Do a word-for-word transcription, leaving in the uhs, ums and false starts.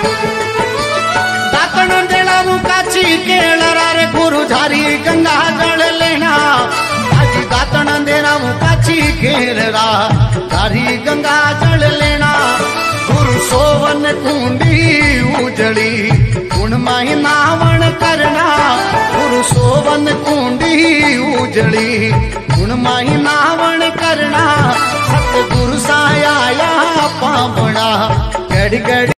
दातण देना काची केलरा रे गुरु झारी गंगा जल लेना आज दातण देना काची केलरा झारी गंगा जल लेना गुरु सोवन कुंडी उजड़ी गुण माही नावण करना गुरु सोवन कुंडी उजड़ी गुण माही नावण करना सतगुरु साया पावना गड़ गड़